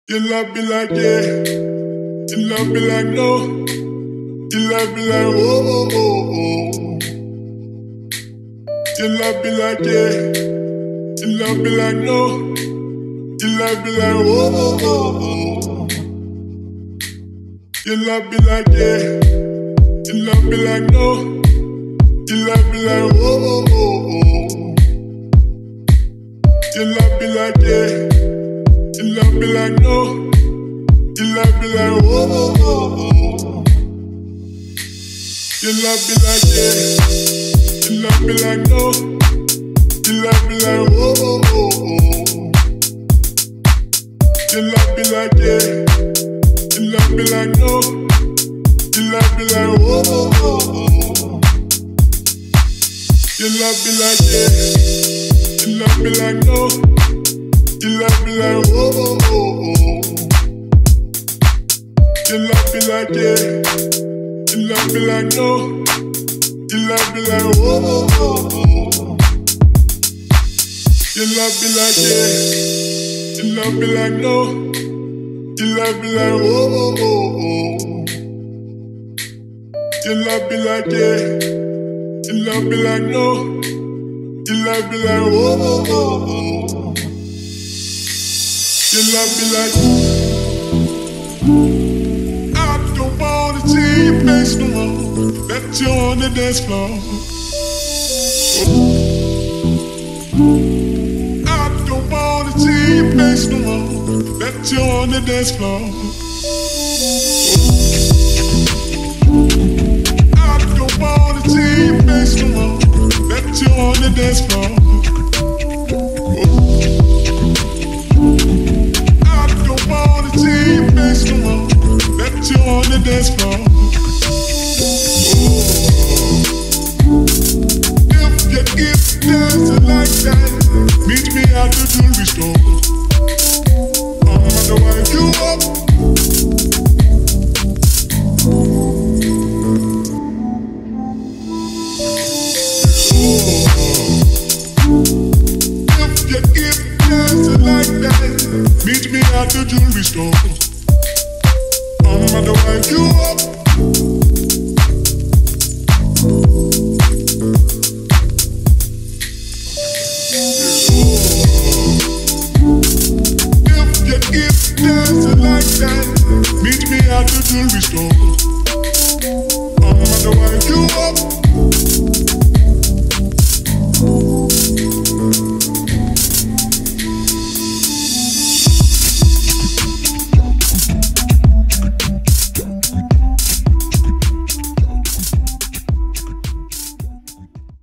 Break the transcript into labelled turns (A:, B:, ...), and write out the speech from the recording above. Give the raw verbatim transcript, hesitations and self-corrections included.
A: Your love be like yeah, your love be like no, your love be like oh oh oh oh. Your love be like yeah, your love be like no, your love be like oh oh oh oh. Your love be like yeah, your love be like no, your love be like oh oh oh oh. Your love be like yeah. Your love be like no, your love be like oh oh oh oh. Your love be like yeah, your love be like no, your love be like oh oh oh oh. Your love be like yeah, your love be like no, your love be like oh oh oh oh. Your love be like yeah, your love be like no. Your love be like oh oh oh oh. Your love be like yeah, your love be like no, your love be like oh oh oh oh. Your love be like yeah, your love be like no, your love be like oh oh oh oh. Your love be like yeah, your love be like no, your love be like oh oh oh oh. Your love be like I don't wanna see your face no more, that you're on the dance floor. I don't wanna see your face no more, that you're on the dance floor. I don't wanna see your face no more, that you're on the dance floor. See your face no more, that you're on the dance floor. If you keep dancing like that, meet me at the jewelry store. I'm gonna wipe you up. If you keep dancing like that, meet me at the jewelry store. I'm gonna wipe you up. If you keep dancing like that, meet me at the jewelry store. I'm gonna wipe you up.